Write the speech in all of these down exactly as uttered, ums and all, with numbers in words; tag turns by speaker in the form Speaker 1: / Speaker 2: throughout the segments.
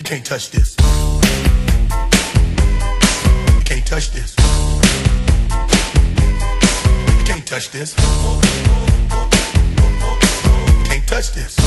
Speaker 1: can't touch this. You can't touch this. You can't touch this. You can't touch this.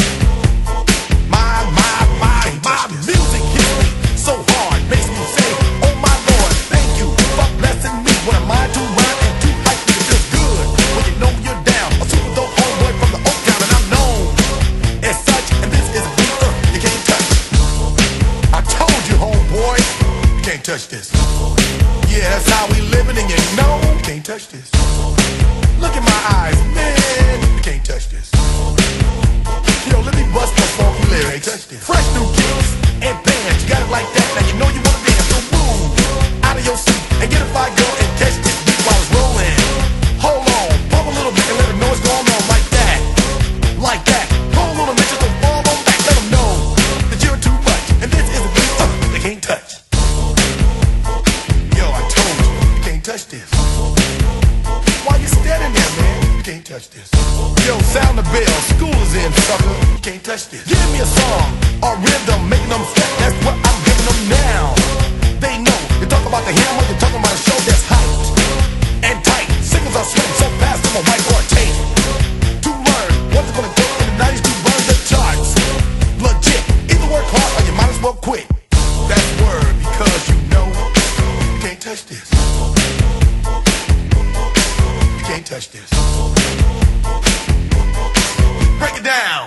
Speaker 1: My, my, my, my music hits me so hard, makes me say, oh my Lord, thank you for blessing me. What am I to rhyme and to hype me? It feels good when you know you're down. A super dope homeboy from the Oak Town, and I'm known as such. And this is a beat uh, you can't touch. I told you, homeboy, you can't touch this. Yeah, that's how we living, and you know you can't touch this. Look in my eyes, man, you can't touch this. Yo, let me bust the funky lyrics. Fresh new kicks and bands, you got it like that. Now you know you wanna dance, so move out of your seat and get a fire girl and catch this beat while it's rolling. Hold on, pump a little bit and let them know what's going on like that, like that. Hold a little bit, just don't fall on back. Let them know that you're too much, and this is a beat uh, they can't touch. Yo, I told you, you can't touch this. Why you standing there, man? You can't touch this. Yo, sound the bell, school is in, sucker. You can't touch this. Give me a song or rhythm, making them step. That's what I'm giving them now. They know. You talk about the hammer, you're talking about a show that's hyped and tight. Singers are sweating so fast from a whiteboard tape. To learn what's it gonna take in the nineties to burn the charts. Legit. Either work hard or you might as well quit. That's word, because you know you can't touch this. You can't touch this. Break it down.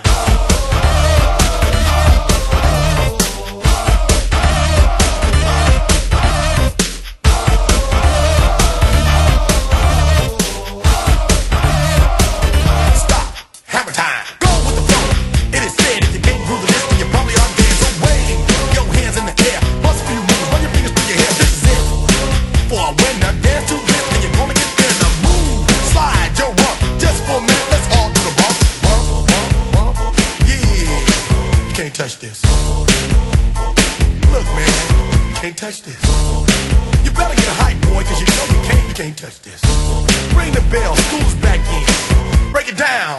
Speaker 1: Stop. Hammer time. Go with the flow. It is said if you can't groove the list, then you probably are dead. So wave your hands in the air. Bust a few moves. Run your fingers through your hair. This is it. For a winner, dance to this, and you're gonna get there. Now move. Slide your rump. Just for a minute, let's all do the bump. Bump, bump, bump. Yeah. You can't touch this. Look, man, you can't touch this. You better get a hype, boy, cause you know you can't, you can't touch this. Ring the bell, school's back in. Break it down.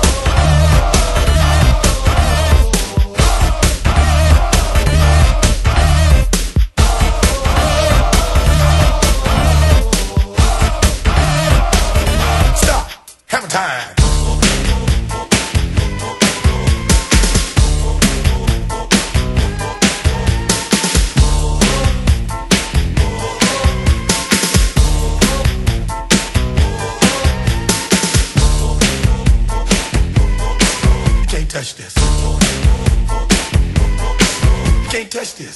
Speaker 1: Stop. Hammer time. Touch this. You can't touch this.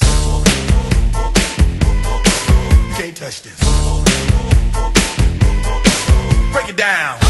Speaker 1: You can't touch this. Break it down.